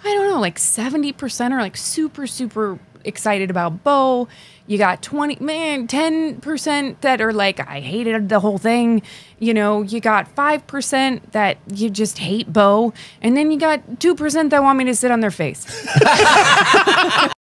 I don't know, like 70% are like super, super excited about Bo. You got 10% that are like, I hated the whole thing. You know, you got 5% that you just hate Bo. And then you got 2% that want me to sit on their face.